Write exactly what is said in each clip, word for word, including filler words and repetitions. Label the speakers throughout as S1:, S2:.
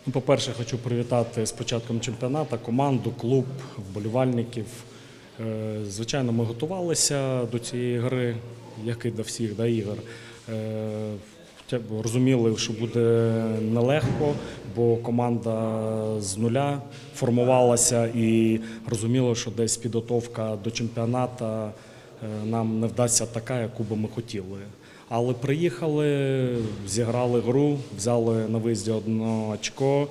S1: По-перше, хочу привітати з початком чемпіонату команду, клуб, вболівальників. Звичайно, ми готувалися до цієї гри, як і до всіх до ігор. Розуміли, що буде нелегко, бо команда з нуля формувалася і розуміли, що десь підготовка до чемпіонату нам не вдасться така, яку би ми хотіли. Але приїхали, зіграли гру, взяли на виїзді одне очко,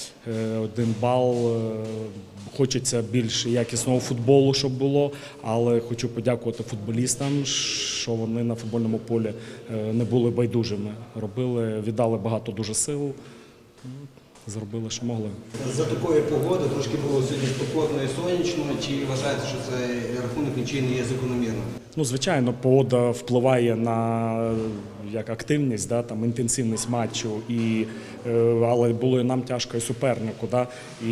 S1: один бал. Хочеться більш якісного футболу, щоб було, але хочу подякувати футболістам, що вони на футбольному полі не були байдужими. Робили, віддали багато дуже сил, зробили, що могли.
S2: За такої погоди трошки було сьогодні спекотно і сонячно. Чи вважаєте, що цей рахунок нічий не є закономірним?
S1: Ну, звичайно, погода впливає на як активність, да, там, інтенсивність матчу, і, але було і нам тяжко і супернику. Да,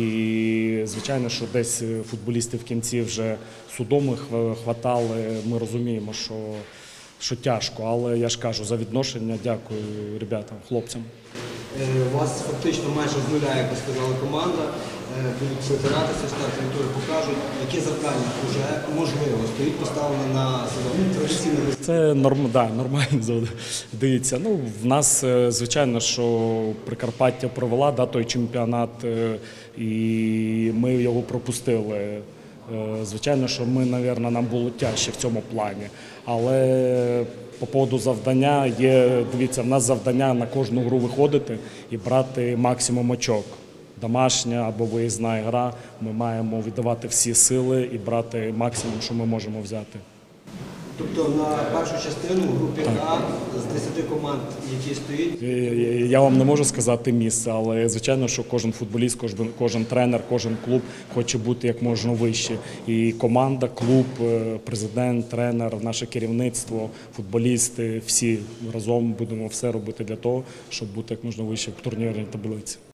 S1: і, звичайно, що десь футболісти в кінці вже судоми хватали, ми розуміємо, що, що тяжко, але я ж кажу, за відношення дякую ребятам, хлопцям.
S2: У вас фактично майже з нуля, як ви сказали, команда, будуть притиратися, стартові тури покажуть, які завдання вже, можливо, стоїть поставлені на традиційне.
S1: Це норм, да, нормально. Дивіться, ну, в нас, звичайно, що Прикарпаття провела да, той чемпіонат, і ми його пропустили. Звичайно, що ми, мабуть, нам було тяжче в цьому плані, але по поводу завдання є, дивіться, в нас завдання на кожну гру виходити і брати максимум очок. Домашня або виїзна гра, ми маємо віддавати всі сили і брати максимум, що ми можемо взяти.
S2: Тобто на першу частину в групі А з десяти команд, які стоїть?
S1: Я вам не можу сказати місце, але звичайно, що кожен футболіст, кожен, кожен тренер, кожен клуб хоче бути як можна вище. І команда, клуб, президент, тренер, наше керівництво, футболісти, всі разом будемо все робити для того, щоб бути як можна вище в турнірній таблиці.